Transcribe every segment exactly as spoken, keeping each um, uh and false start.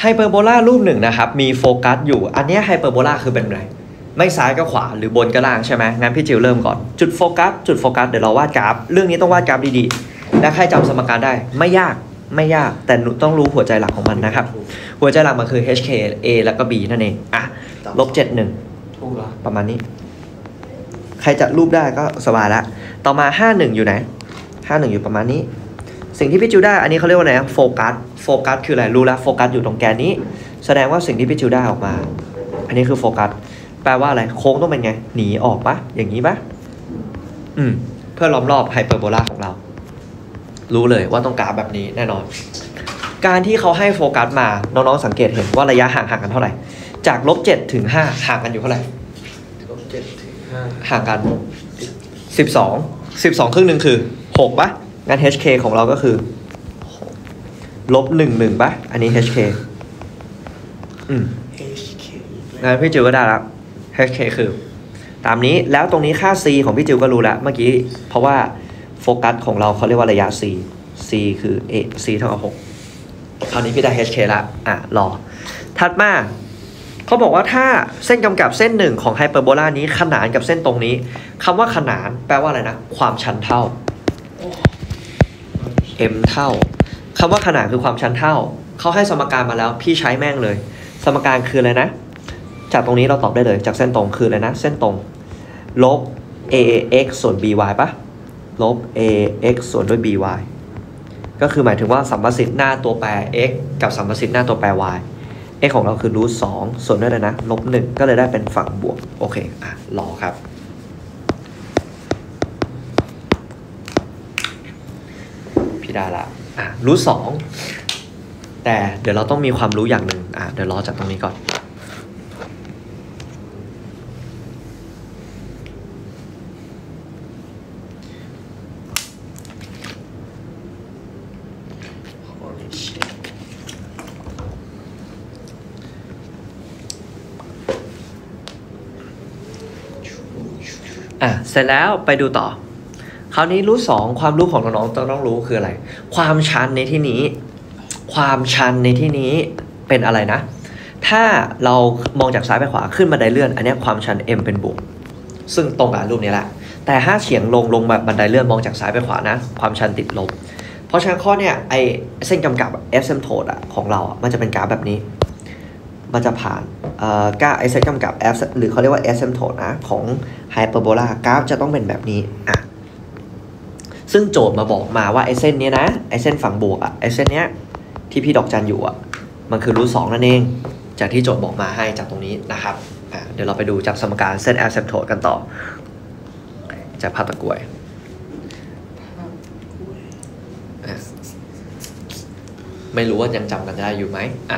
ไฮเปอร์โบลารูปหนึ่งนะครับมีโฟกัสอยู่อันนี้ไฮเปอร์โบลาคือเป็นไรไม่ซ้ายก็ขวาหรือบนก็ล่างใช่ไหมงั้นพี่จิวเริ่มก่อนจุดโฟกัสจุดโฟกัสเดี๋ยวเราวาดกราฟเรื่องนี้ต้องวาดกราฟดีๆและใครจำสมการได้ไม่ยากไม่ยากแต่ต้องรู้หัวใจหลักของมันนะครับหัวใจหลักมันคือ เอช เค A แล้วก็ B นั่นเองอ่ะลบเจ็ดหนึ่งประมาณนี้ใครจะรูปได้ก็สบายละต่อมาห้าหนึ่งอยู่ไหนห้าหนึ่งอยู่ประมาณนี้สิ่งที่พี่จิวได้อันนี้เขาเรียกว่าไงโฟกัสโฟกัสคืออะไรรู้แล้วโฟกัสอยู่ตรงแกนนี้แสดงว่าสิ่งที่พี่จิวได้ออกมาอันนี้คือโฟกัสแปลว่าอะไรโค้งต้องเป็นไงหนีออกปะอย่างนี้ปะอืมเพื่อล้อมรอบไฮเปอร์โบลาของเรารู้เลยว่าต้องกราฟแบบนี้แน่นอนการที่เขาให้โฟกัสมาน้องๆสังเกตเห็นว่าระยะห่างห่างกันเท่าไหร่จากลบเจ็ดถึงห้าห่างกันอยู่เท่าไหร่ลบเจ็ดถึงห้าห่างกันสิบสองสิบสองครึ่งหนึ่งคือหกปะงั้น เอช เค ของเราก็คือลบหนึ่งหนึ่งปะอันนี้ เอช เค อืมเอช เคงั้นพี่จิวก็ได้แล้ว เอช เค คือตามนี้แล้วตรงนี้ค่า C ของพี่จิวก็รู้แล้วเมื่อกี้เพราะว่าโฟกัสของเราเขาเรียกว่าระยะ C C คือ A C เท่ากับหกคราวนี้พี่ได้ เอช เค ละอ่ะรอถัดมาเขาบอกว่าถ้าเส้นกำกับเส้นหนึ่งของไฮเปอร์โบลานี้ขนานกับเส้นตรงนี้คำว่าขนานแปลว่าอะไรนะความชันเท่า m เท่าคำว่าขนานคือความชันเท่าเขาให้สมการมาแล้วพี่ใช้แม่งเลยสมการคืออะไรนะจากตรงนี้เราตอบได้เลยจากเส้นตรงคืออะไรนะเส้นตรงลบ ax ส่วน by ปะลบ ax ส่วนด้วย by ก็คือหมายถึงว่าสัมประสิทธิ์หน้าตัวแปร x กับสัมประสิทธิ์หน้าตัวแปร y x ของเราคือรูทสองส่วนด้วยเลยนะลบหนึ่งก็เลยได้เป็นฝั่งบวกโอเคอ่ะรอครับพี่ได้ละอ่ะรูทสองแต่เดี๋ยวเราต้องมีความรู้อย่างหนึ่งอ่ะเดี๋ยวรอจากตรงนี้ก่อนอ่ะเสร็จแล้วไปดูต่อคราวนี้รู้สองความรู้ของน้องๆต้องต้องรู้คืออะไรความชันในที่นี้ความชันในที่นี้เป็นอะไรนะถ้าเรามองจากซ้ายไปขวาขึ้นบันไดเลื่อนอันนี้ความชัน m เป็นบวกซึ่งตรงกับรูปนี้แหละแต่ถ้าเฉียงลงลงแบบบันไดเลื่อนมองจากซ้ายไปขวานะความชันติดลบเพราะฉะนั้นข้อเนี้ยไอเส้นกำกับ asymptote อะของเราอะมันจะเป็นกราฟแบบนี้มันจะผ่านเอ่อกราฟไอเส้นกำกับ f หรือเขาเรียกว่า asymptote นะของไฮเปอร์โบลากราฟจะต้องเป็นแบบนี้อ่ะซึ่งโจทย์มาบอกมาว่าไอเส้นนี้นะไอเส้นฝั่งบวกอะไอเส้นเนี้ยที่พี่ดอกจันอยู่อะมันคือรูทสองนั่นเองจากที่โจทย์บอกมาให้จากตรงนี้นะครับอ่ะเดี๋ยวเราไปดูจากสมการเส้น asymptote กันต่อจากภาพตะกรวยไม่รู้ว่ายังจำกันได้อยู่ไหมอ่ะ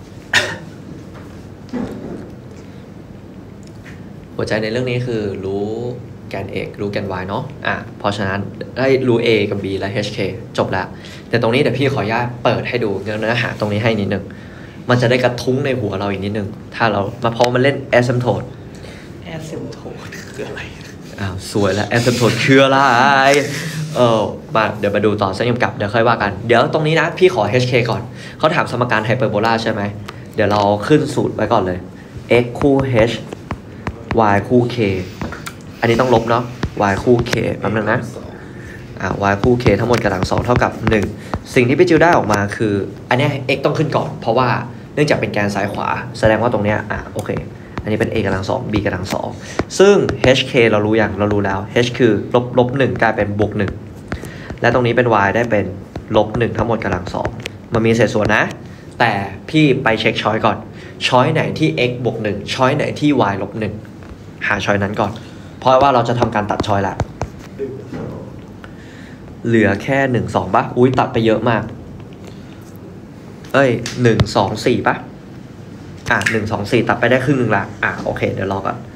หัวใจในเรื่องนี้คือรู้แกน x รู้แกน y เนาะอ่ะเพราะฉะนั้นได้รู้ a กับ b และ hk จบแล้วแต่ตรงนี้เดี๋ยวพี่ขออนุญาตเปิดให้ดูเนื้อหาตรงนี้ให้นิดนึงมันจะได้กระทุ้งในหัวเราอีกนิดนึงถ้าเรามาพอมันเล่น asymptote asymptote คืออะไรอ้าวสวยแล้ว asymptote คืออะไรเออมาเดี๋ยวมาดูต่อเส้นกำกับเดี๋ยวค่อยว่ากันเดี๋ยวตรงนี้นะพี่ขอ hk ก่อนเขาถามสมการไฮเปอร์โบลาใช่ไหมเดี๋ยวเราขึ้นสูตรไว้ก่อนเลย x คู่ h y คู่ k อันนี้ต้องลบเนาะ y คู่ k แป๊บนึงนะอ่า y คู่ k ทั้งหมดกำลังสองเท่ากับหนึ่งสิ่งที่พี่จิวได้ออกมาคืออันนี้ x ต้องขึ้นก่อนเพราะว่าเนื่องจากเป็นแกนซ้ายขวาแสดงว่าตรงเนี้ยอ่ะโอเคอันนี้เป็น a กำลังสอง b กำลังสองซึ่ง hk เรารู้อย่างเรารู้แล้ว h คือลบลบหนึ่งกลายเป็นบวกหนึ่งและตรงนี้เป็น y ได้เป็นลบหนึ่งทั้งหมดกำลังสองมันมีเศษส่วนนะแต่พี่ไปเช็คช้อยก่อนช้อยไหนที่ x บวกหนึ่งช้อยไหนที่ y ลบหนึ่งหาช้อยนั้นก่อนเพราะว่าเราจะทำการตัดช้อยละเหลือแค่หนึ่งสองป่ะอุ้ยตัดไปเยอะมากเอ้ยหนึ่งสองสี่ป่ะอ่ะหนึ่งสองสี่ตัดไปได้ครึ่งหนึ่งละอ่ะโอเคเดี๋ยวรอก่อน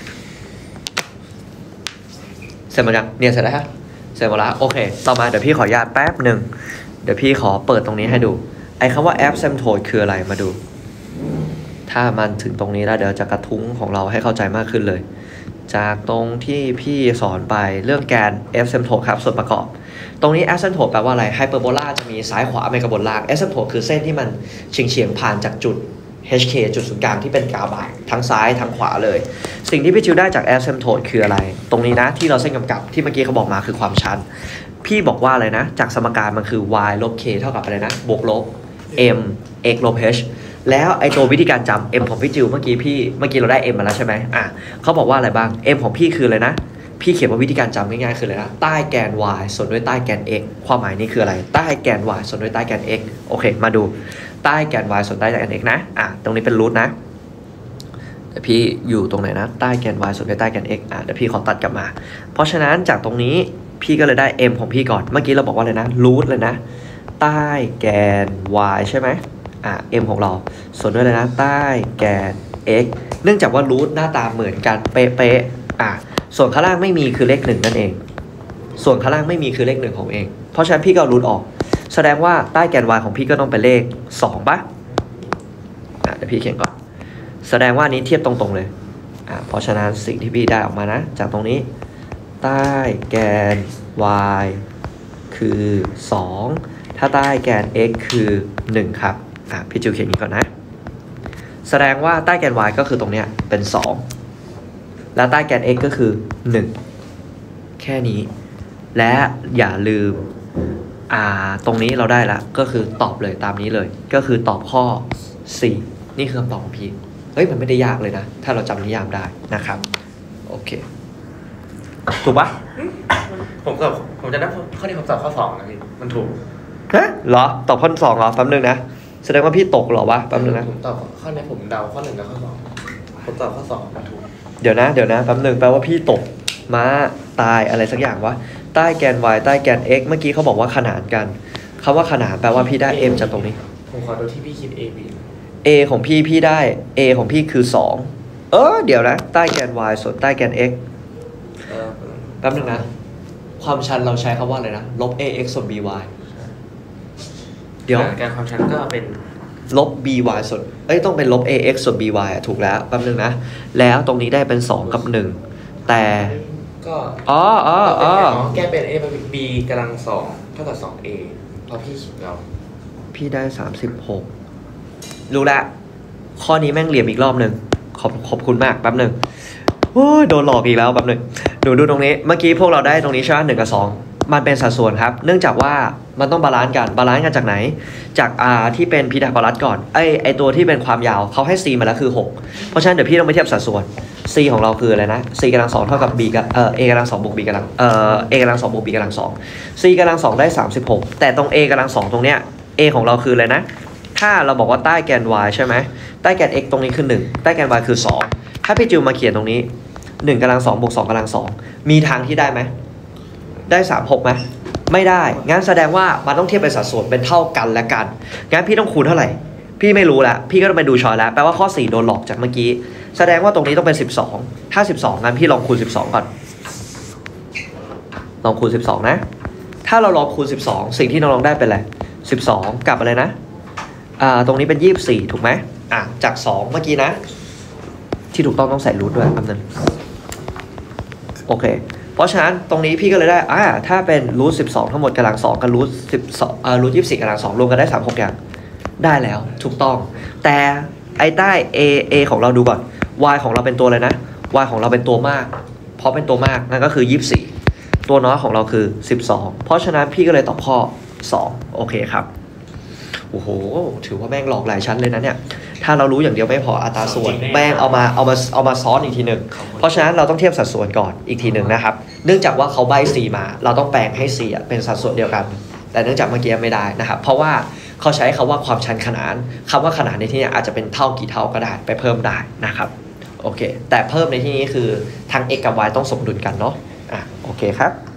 เสร็จหมดยังเนี่ยเสร็จแล้วฮะเสร็จหมดแล้วโอเคต่อมาเดี๋ยวพี่ขออนุญาตแป๊บหนึ่งเดี๋ยวพี่ขอเปิดตรงนี้ให้ดูไอ้คำว่า asymptote คืออะไรมาดูถ้ามันถึงตรงนี้แล้วเดี๋ยวจะกระทุ้งของเราให้เข้าใจมากขึ้นเลยจากตรงที่พี่สอนไปเรื่องแกน asymptote ครับส่วนประกอบตรงนี้ asymptote แปลว่าอะไร hyperbola จะมีซ้ายขวาไม่กับบนล่าง asymptote คือเส้นที่มันเฉียงเฉียงผ่านจากจุด เอช เค จุดศูนย์กลางที่เป็นกาบาททั้งซ้ายทั้งขวาเลยสิ่งที่พี่จิวได้จาก asymptote คืออะไรตรงนี้นะที่เราเส้นกำกับที่เมื่อกี้เขาบอกมาคือความชันพี่บอกว่าอะไรนะจากสมการมันคือ y ลบ k เท่ากับอะไรนะบวกลบ m x ลบ h แล้วไอตัววิธีการจำ m ของพี่จิวเมื่อกี้พี่เมื่อกี้เราได้ m มาแล้วใช่ไหมอ่ะเขาบอกว่าอะไรบ้าง m ของพี่คืออะไรนะพี่เขียนว่าวิธีการจำง่ายๆคืออะไรนะใต้แกน y ส่วนด้วยใต้แกน x ความหมายนี้คืออะไรใต้แกน y ส่วนด้วยใต้แกน x โอเคมาดูใต้แกน y ส่วนใต้แกน x นะอ่ะตรงนี้เป็นรูทนะแต่พี่อยู่ตรงไหนนะใต้แกน y ส่วนด้วยใต้แกน x อ่ะเดี๋ยวพี่ขอตัดกลับมาเพราะฉะนั้นจากตรงนี้พี่ก็เลยได้ m ของพี่ก่อนเมื่อกี้เราบอกว่าอะไรนะรูทเลยนะใต้แกน y ใช่ไหมอ่ะ m ของเราส่วนด้วยเลยนะใต้แกน x เนื่องจากว่ารูทหน้าตาเหมือนกันเป๊ะๆอ่ะส่วนข้างล่างไม่มีคือเลขหนึ่งนั่นเองส่วนข้างล่างไม่มีคือเลขหนึ่งของเองเพราะฉะนั้นพี่ก็รูทออกแสดงว่าใต้แกน y ของพี่ก็ต้องเป็นเลขสองป่ะอ่ะเดี๋ยวพี่เขียนก่อนแสดงว่านี้เทียบตรงๆเลยอ่ะเพราะฉะนั้นสิ่งที่พี่ได้ออกมานะจากตรงนี้ใต้แกน y คือสองถ้าใต้แกน x คือหนึ่งครับอ่ะพี่จิวเขียนนี้ก่อนนะแสดงว่าใต้แกน y ก็คือตรงเนี้ยเป็นสองแล้วใต้แกน x ก็คือหนึ่งแค่นี้และอย่าลืมอ่าตรงนี้เราได้ละก็คือตอบเลยตามนี้เลยก็คือตอบข้อสี่นี่คือคำตอบของพี่เฮ้ยมันไม่ได้ยากเลยนะถ้าเราจำนิยามได้นะครับโอเคถูกปะผมตอบผมจะได้ข้อนี้ผมตอบข้อสองนะพี่มันถูกฮะเหรอตอบข้อสองเหรอแป๊บนึงนะแสดงว่าพี่ตกเหรอวะแป๊บนึงนะผมตอบข้อนี้ผมเดาข้อหนึ่งกับข้อสองผมตอบข้อสองมันถูกเดี๋ยวนะเดี๋ยวนะแป๊บนึงแปลว่าพี่ตกม้าตายอะไรสักอย่างวะใต้แกน y ใต้แกน x เมื่อกี้เขาบอกว่าขนานกันคำว่าขนานแปลว่าพี่ได้ m จากตรงนี้ผมขอดูที่พี่คิด a b a ของพี่พี่ได้ a ของพี่คือสองเออเดี๋ยวนะใต้แกน y ส่วนใต้แกน x เออแป๊บนึงนะความชันเราใช้คำว่าอะไรนะลบ ax ส่วน by เดี๋ยวการความชันก็เป็นลบ by ส่วนเอ้ยต้องเป็นลบ ax ส่วน by อ่ะถูกแล้วแป๊บนึงนะแล้วตรงนี้ได้เป็นสองกับหนึ่งแต่ก็อ๋ออ๋ออ๋อแก้เป็น a เป็น b กำลังสองเท่ากับสอง a เพราะพี่คิดเราพี่ได้สามสิบหกรู้ละข้อนี้แม่งเหลี่ยมอีกรอบหนึ่งขอบขอบคุณมากแป๊บหนึ่งโอ้ยโดนหลอกอีกแล้วแป๊บหนึ่งหนูดูตรงนี้เมื่อกี้พวกเราได้ตรงนี้ใช่ไหมหนึ่งกับสองมันเป็นสัดส่วนครับเนื่องจากว่ามันต้องบาลานซ์กันบาลานซ์กันจากไหนจาก r ที่เป็นพีทาโกรัสก่อนไอไอตัวที่เป็นความยาวเขาให้ c มาแล้วคือหกเพราะฉะนั้นเดี๋ยวพี่ต้องไปเทียบสัดส่วน c ของเราคืออะไรนะ c กำลังสองเท่ากับ b กับเอ่อ a กำลังสองบวก b กำลังเอ่อ a กำลังสองบวก b กำลังสอง c กำลังสองได้สามสิบหกแต่ตรง a กำลังสองตรงเนี้ย a ของเราคืออะไรนะถ้าเราบอกว่าใต้แกน y ใช่ไหมใต้แกน x ตรงนี้คือหนึ่งใต้แกน y คือสองถ้าพี่จิวมาเขียนตรงนี้หนึ่งกำลังสองบวกสองกำลังสองมีทางที่ได้ไหมได้สามสิบหกไหมไม่ได้งั้นแสดงว่ามันต้องเทียบเป็นสัดส่วนเป็นเท่ากันและกันงั้นพี่ต้องคูณเท่าไหร่พี่ไม่รู้ละพี่ก็ต้องไปดูช้อยแล้วแปลว่าข้อสี่โดนหลอกจากเมื่อกี้แสดงว่าตรงนี้ต้องเป็นสิบสองถ้าสิบสองงั้นพี่ลองคูณสิบสองก่อนลองคูณสิบสองนะถ้าเราลองคูณสิบสองสิ่งที่น้องๆได้เป็นอะไรสิบสองกับอะไรนะอ่าตรงนี้เป็นยี่สิบสี่ถูกไหมอ่ะจากสองเมื่อกี้นะที่ถูกต้องต้องใส่รูทด้วยคำนึงโอเคเพราะฉะนั้นตรงนี้พี่ก็เลยได้อ่าถ้าเป็นรูทสิบสองทั้งหมดกำลังสองกับรูทสิบสองอ่ารูทยี่สิบสี่กำลังสองรวมกันได้สามสิบหกอย่างได้แล้วถูกต้องแต่ไอ้ใต้ a a ของเราดูก่อน y ของเราเป็นตัวอะไรนะ y ของเราเป็นตัวมากเพราะเป็นตัวมากนั่นก็คือยี่สิบสี่ตัวน้อยของเราคือสิบสองเพราะฉะนั้นพี่ก็เลยตอบข้อสองโอเคครับโอ้โหถือว่าแม่งหลอกหลายชั้นเลยนะเนี่ยถ้าเรารู้อย่างเดียวไม่พออัตราส่วนแม่งเอามาเอามาเอามาซ้อนอีกทีหนึ่งเพราะฉะนั้นเราต้องเทียบสัดส่วนก่อนอีกทีหนึ่งนะครับเนื่องจากว่าเขาใบ้ c มาเราต้องแปลงให้ c เป็นสัดส่วนเดียวกันแต่เนื่องจากเมื่อกี้ไม่ได้นะครับเพราะว่าเขาใช้คำว่าความชันขนานคำว่าขนานในที่นี้อาจจะเป็นเท่ากี่เท่าก็ได้ไปเพิ่มได้นะครับโอเคแต่เพิ่มในที่นี้คือทาง x กับ y ต้องสมดุลกันเนาะอ่ะโอเคครับ